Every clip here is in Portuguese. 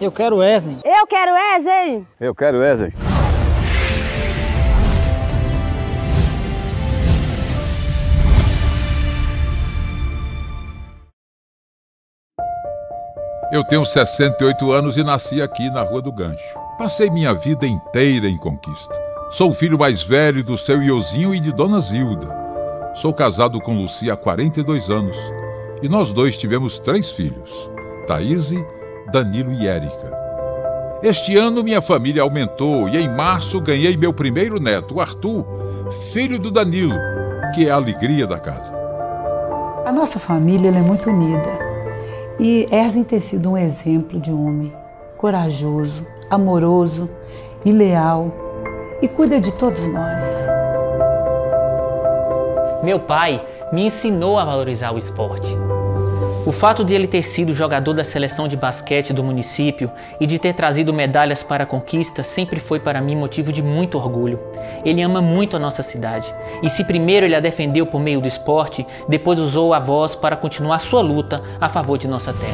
Eu quero Wesley. Eu quero Wesley. Eu quero Wesley. Eu tenho 68 anos e nasci aqui na Rua do Gancho. Passei minha vida inteira em Conquista. Sou o filho mais velho do seu Iozinho e de Dona Zilda. Sou casado com Lucia há 42 anos. E nós dois tivemos 3 filhos, Thaíse, Danilo e Érica. Este ano minha família aumentou e em março ganhei meu primeiro neto, o Arthur, filho do Danilo, que é a alegria da casa. A nossa família é muito unida. E Erzen tem sido um exemplo de homem corajoso, amoroso e leal e cuida de todos nós. Meu pai me ensinou a valorizar o esporte. O fato de ele ter sido jogador da seleção de basquete do município e de ter trazido medalhas para a conquista sempre foi para mim motivo de muito orgulho. Ele ama muito a nossa cidade e se primeiro ele a defendeu por meio do esporte, depois usou a voz para continuar sua luta a favor de nossa terra.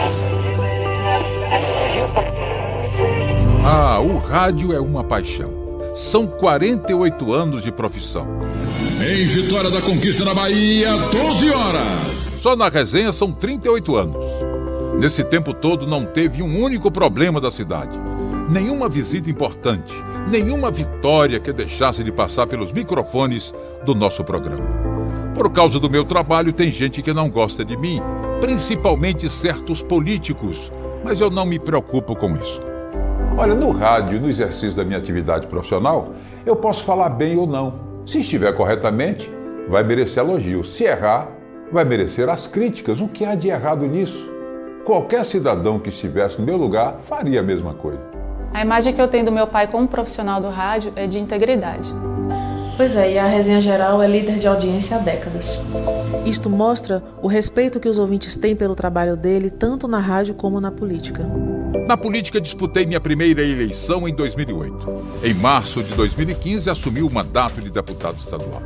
O rádio é uma paixão. São 48 anos de profissão. Em Vitória da Conquista, na Bahia, 12 horas. Só na resenha são 38 anos. Nesse tempo todo não teve um único problema da cidade. Nenhuma visita importante, nenhuma vitória que deixasse de passar pelos microfones do nosso programa. Por causa do meu trabalho, tem gente que não gosta de mim, principalmente certos políticos, mas eu não me preocupo com isso. Olha, no rádio, no exercício da minha atividade profissional, eu posso falar bem ou não. Se estiver corretamente, vai merecer elogio. Se errar, vai merecer as críticas. O que há de errado nisso? Qualquer cidadão que estivesse no meu lugar faria a mesma coisa. A imagem que eu tenho do meu pai como profissional do rádio é de integridade. Pois é, e a Resenha Geral é líder de audiência há décadas. Isto mostra o respeito que os ouvintes têm pelo trabalho dele, tanto na rádio como na política. Na política, disputei minha primeira eleição em 2008. Em março de 2015, assumi o mandato de deputado estadual.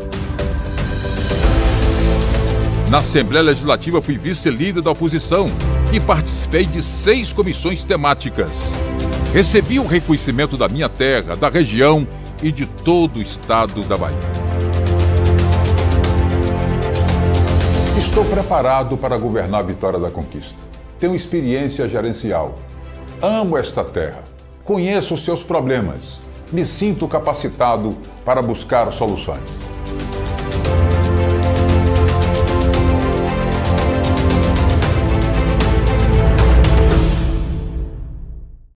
Na Assembleia Legislativa, fui vice-líder da oposição e participei de 6 comissões temáticas. Recebi o reconhecimento da minha terra, da região e de todo o estado da Bahia. Estou preparado para governar a Vitória da Conquista. Tenho experiência gerencial. Amo esta terra. Conheço os seus problemas. Me sinto capacitado para buscar soluções.